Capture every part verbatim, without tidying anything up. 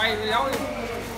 quay video đi.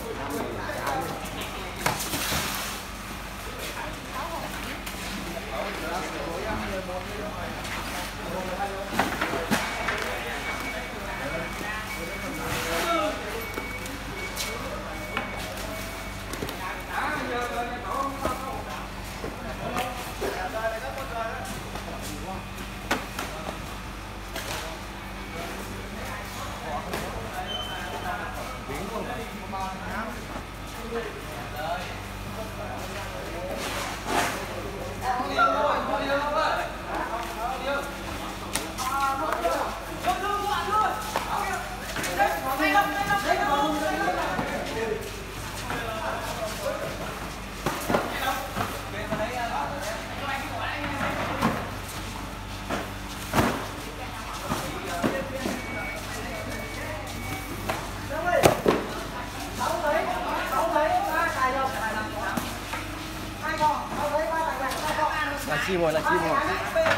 Là chim rồi, là chim rồi.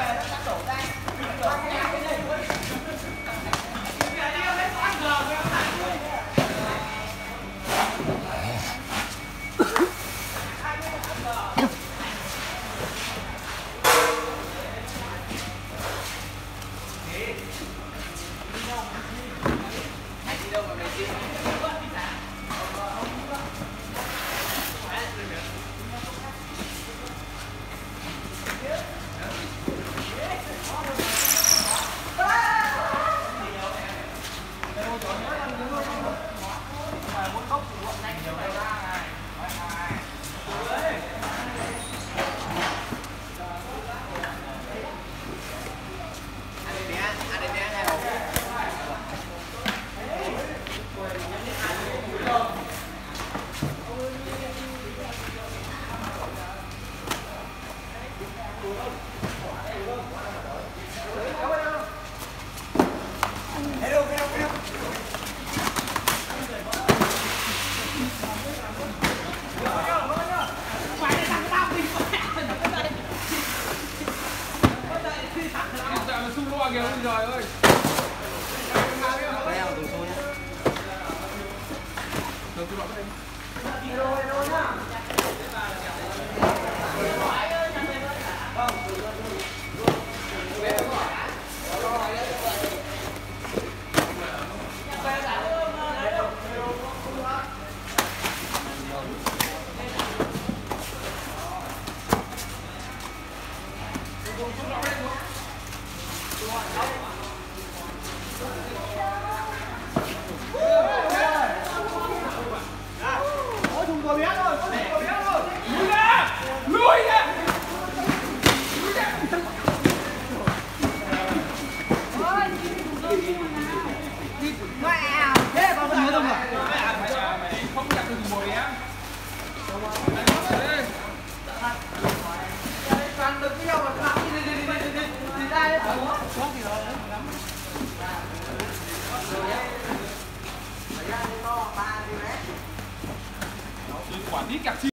Kìa trời ơi. Đây là tủ số nhé. Được tôi đoạn đây. Hello, hello nhá. Ôi thùng cỏ bé rồi, có thùng cỏ bé rồi. Lùi ra! Lùi ra! Lùi ra! Mẹ, thế còn gì không à? Mày không chặt được thùng bò bé. Toàn được cái nhau mà làm đi đi đi đi đi đi ra đấy. Có gì rồi? Quản lý cặp